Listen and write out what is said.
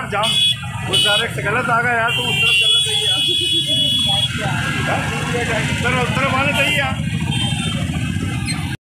यार जाम उस डायरेक्ट से गलत आ गया यार, तुम उस तरफ चलना चाहिए यार, उस तरफ आना चाहिए यार।